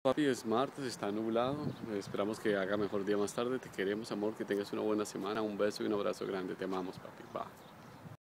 Papi, es martes, está nublado. Esperamos que haga mejor día más tarde. Te queremos, amor, que tengas una buena semana. Un beso y un abrazo grande. Te amamos, papi. Bye.